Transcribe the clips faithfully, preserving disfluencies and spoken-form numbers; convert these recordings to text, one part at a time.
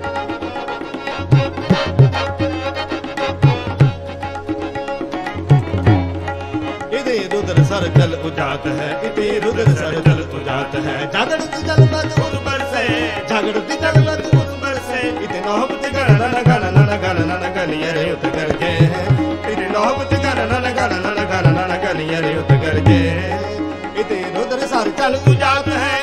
Rudra sir जल उजात है, इति रुद्र सर जल उजात है। जागृत जल मत उर बरसे, जागृत जल मत उर बरसे। इति नौबत गणन गणन गणन गनियरे उत गरजे, इति नौबत गणन गणन गणन गनियरे उत गरजे। इति रुद्र सर जल उजात है,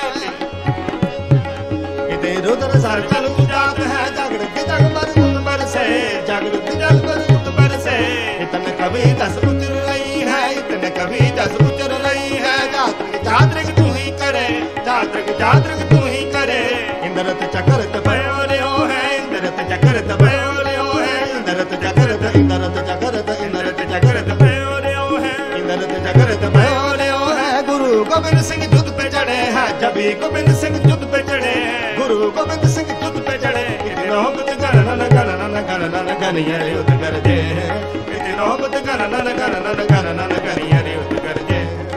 इति रुद्र सर जल उजात है। जागृत जल मत उर बरसे, जागृत जल मत उर बरसे। इतन कवि दस उतर रही है, इतने कभी दस उतर रही है। जातृक जातृक तू ही करे, जातृक जातृक तू ही करे। इंद्रत चक्रत भयो है, इंद्रत चक्रत भयो है। इंद्रत चक्रत इंद्रत चक्रत इंद्रत चक्रत भयो है, इंद्रत चक्रत भयो है। गुरु गोबिंद सिंह युद्ध पे चढ़े हैं, जबी गोबिंद सिंह युद्ध पे चढ़े हैं। गुरु गोबिंद सिंह युद्ध पे चढ़े। नौबत गणन गणन गणन गनियरे उत गरजे, नौबत गणन गणन गणन गनियरे उत गरजे।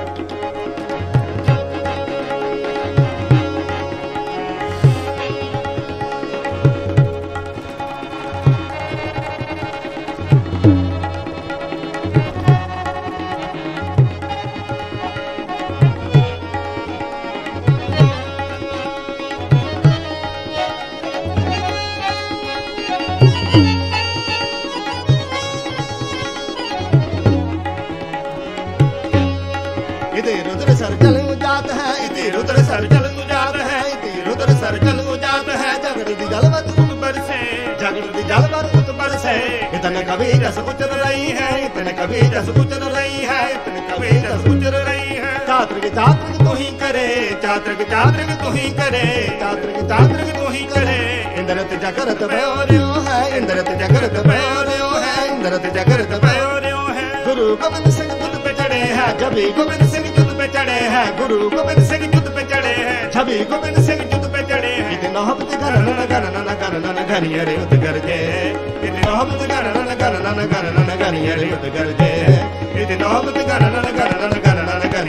इति रुद्र सर जल उजात है, इति रुद्र सर जल उजात है। इति रुद्र सर जल उजात है। जागृत जल मत उत बरसे, जागृत जल मत उत बरसे। इतने कभी रस उतर रही है, इतने कभी रस उतर रही है। इतने कभी रस उतर रही है। चातृक चातृक तू ही करे, चातृक चातृक तू ही करे। चातृक चातृक तू ही करे। इंद्रत जागृत भयो है, इंद्रत जागृत भयो है। इंद्रत जागृत भयो है। गुरु गोबिंद सिंह युद्ध पे चढ़े हैं, जबी गोबिंद सिंह युद्ध पे चढ़े हैं। गुरु गोबिंद सिंह युद्ध पे चढ़े हैं, छवि गोबिंद सिंह युद्ध पे चढ़े हैं। इति नौबत गणन गणन गणन गनियरे उत गरजे, इति नौबत गणन गणन गणन गनियरे उत गरजे। इति नौबत गणन गणन गणन